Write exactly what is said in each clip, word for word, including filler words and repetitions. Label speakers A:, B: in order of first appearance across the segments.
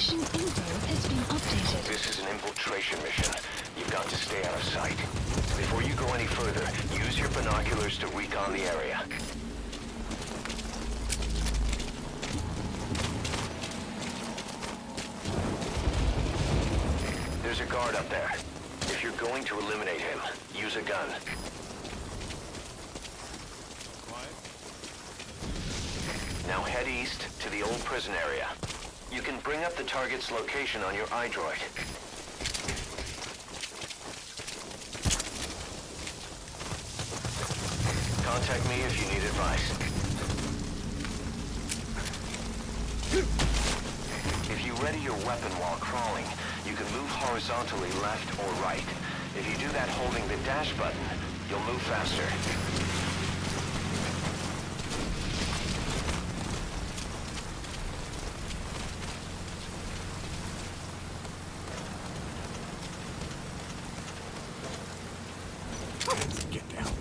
A: Mission info has been updated.
B: This is an infiltration mission. You've got to stay out of sight. Before you go any further, use your binoculars to recon the area. There's a guard up there. If you're going to eliminate him, use a gun. Now head east to the old prison area. You can bring up the target's location on your iDroid. Contact me if you need advice. If you ready your weapon while crawling, you can move horizontally left or right. If you do that holding the dash button, you'll move faster.
C: Get down.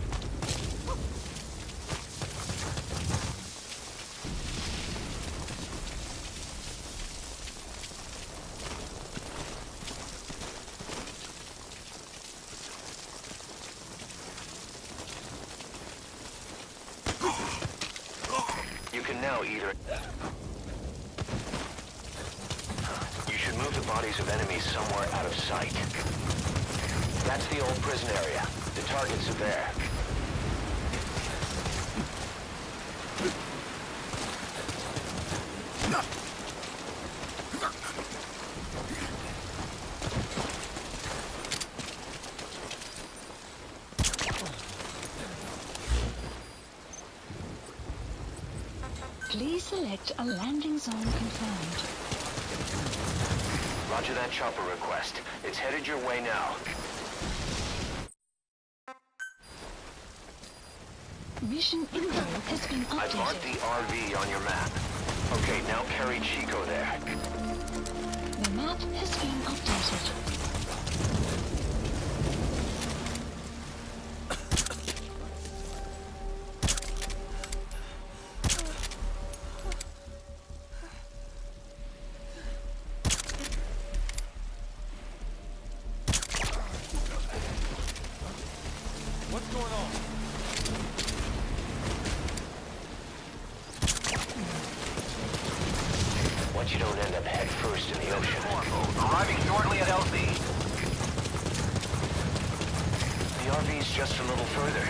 B: You can now either... You should move the bodies of enemies somewhere out of sight. That's the old prison area. The targets are there.
A: Please select a landing zone confirmed.
B: Roger that chopper request. It's headed your way now.
A: Mission info has been
B: I've marked
A: updated.
B: the R V on your map. Okay, now carry Chico there.
A: The map has been updated.
C: What's going on?
B: Once you don't end up head first in the ocean.
D: Arriving shortly at L Z.
B: The R V's just a little further.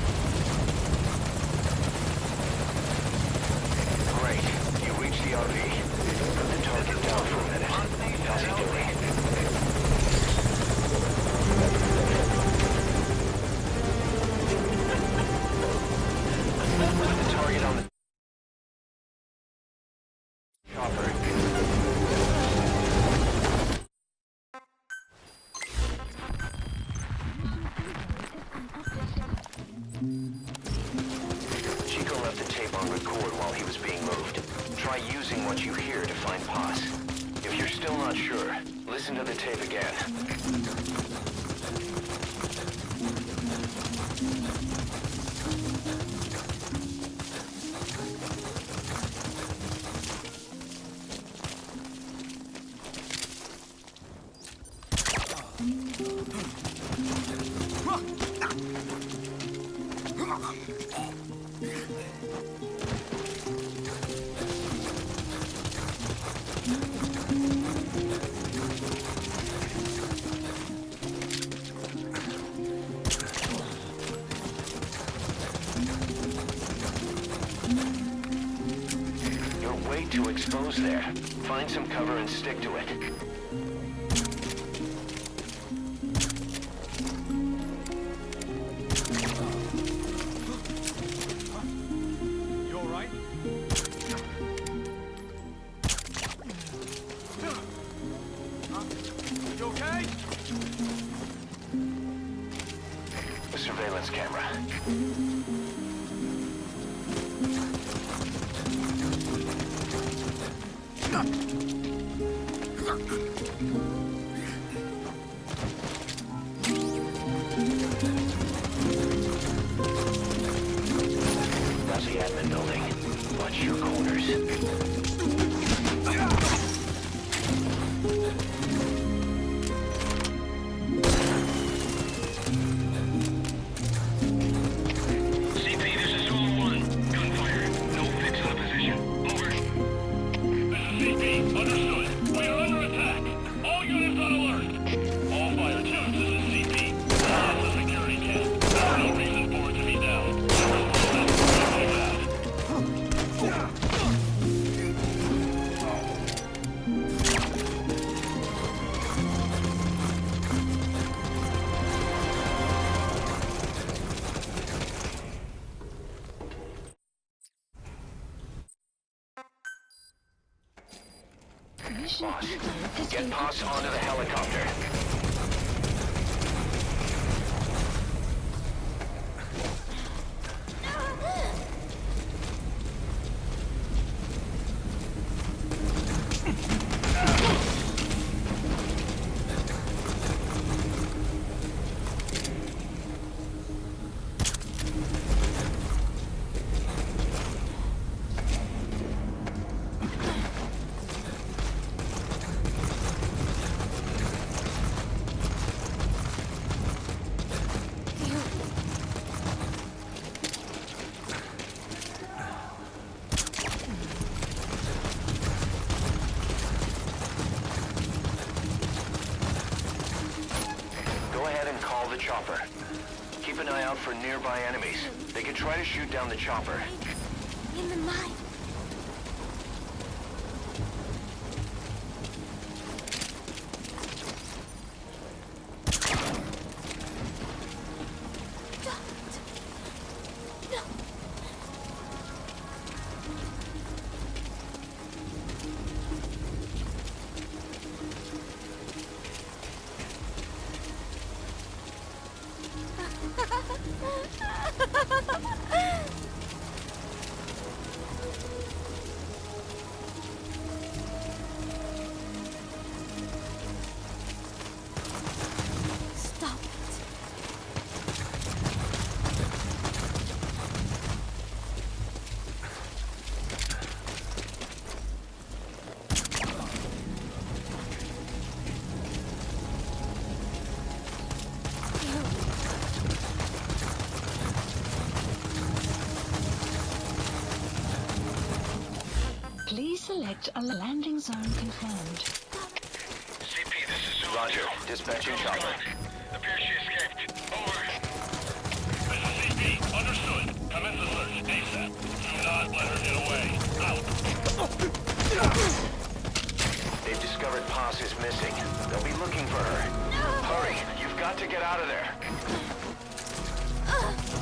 B: Great. You reached the R V. Put the target down for a minute. How's he doing? Put the target on the chopper. Chico left the tape on record while he was being moved. Try using what you hear to find Paz. If you're still not sure, listen to the tape again. You're way too exposed there. Find some cover and stick to it.
C: You all right? You okay?
B: The surveillance camera. That's the admin building. Watch your corners. Boss.
A: has
B: Get
A: been
B: Boss onto the helicopter. Go ahead and call the chopper. Keep an eye out for nearby enemies. They could try to shoot down the chopper.
E: In the mine. Stop it.
A: Please select a landing zone confirmed.
F: C P, this is Zulu.
B: Roger. Dispatching chopper.
F: Appears she escaped. Over. This is C P. Understood. Commence the search. ASAP. Do not let her get away. Out.
B: They've discovered Paz is missing. They'll be looking for her. Hurry. You've got to get out of there.
E: Ugh.